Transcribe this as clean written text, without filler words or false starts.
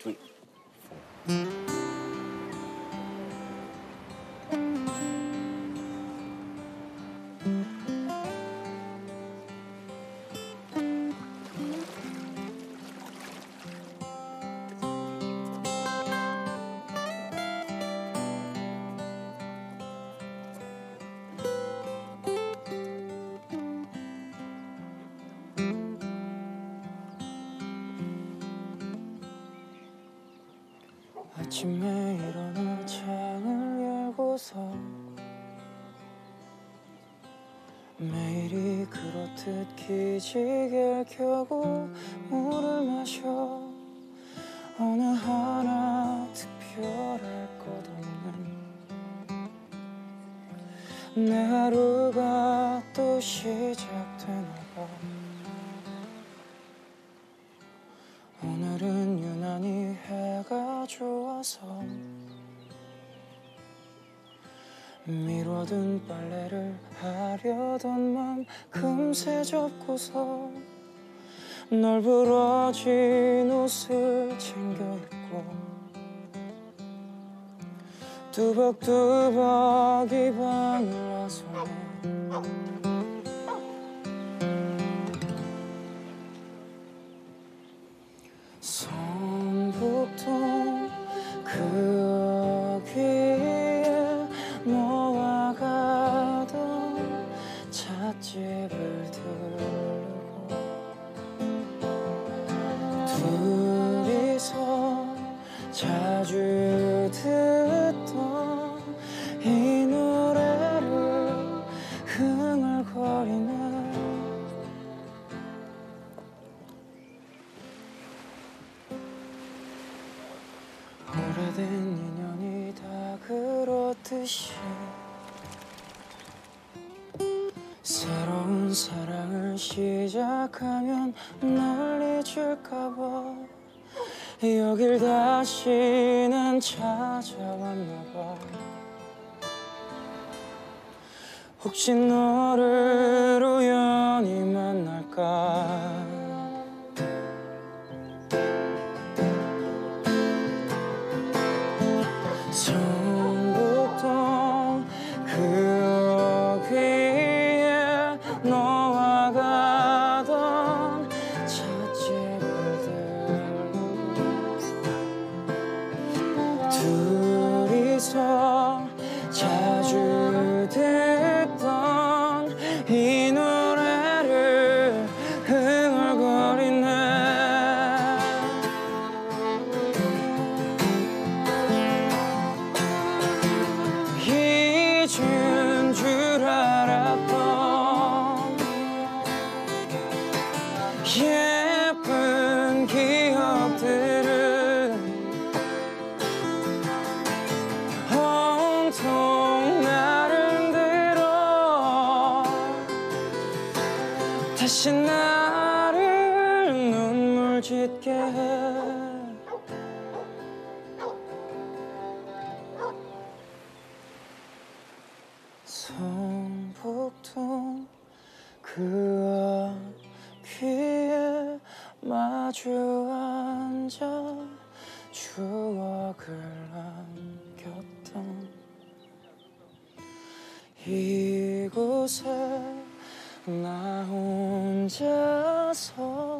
3, 4. 아침에 일어나 창을 열고서 매일이 그렇듯 기지개를 켜고 물을 마셔. 어느 하나 특별할 것 없는 내 하루가 또 시작되나 봐. 오늘은 유난히 해가 좋아서 미뤄둔 빨래를 하려던 맘 금세 접고서 널브러진 옷을 챙겨 입고 뚜벅뚜벅 이 방을 나서네. 성북동 그 어귀에 너와 가던 찻집을 들르고 둘이서 자주 듣던 이 노래를 흥얼거리네. 오래된 인연이 다 그렇듯이 새로운 사랑을 시작하면 날 잊을까봐 여길 다시는 찾아왔나봐. 혹시 너를 우연히 만날까. 성북동 그 어귀에 너와 가던 찻집을 들르고 둘이서 자주 듣던 이 노래를 흥얼거리네. 잊은 줄 알았던 예쁜 기억들은 온통 나를 들어 다시 나를 눈물 짓게 해. 성북동 그 어귀에 마주 앉아 추억을 남겼던 이곳에 나 혼자서